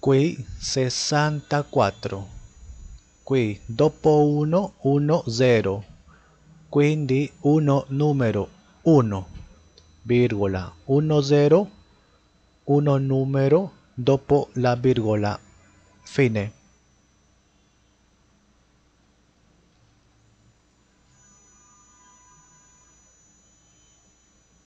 Qui 64. Qui dopo 1, 0. Quindi numero 1, virgola, 1, 0, 1 numero dopo la virgola. Fine.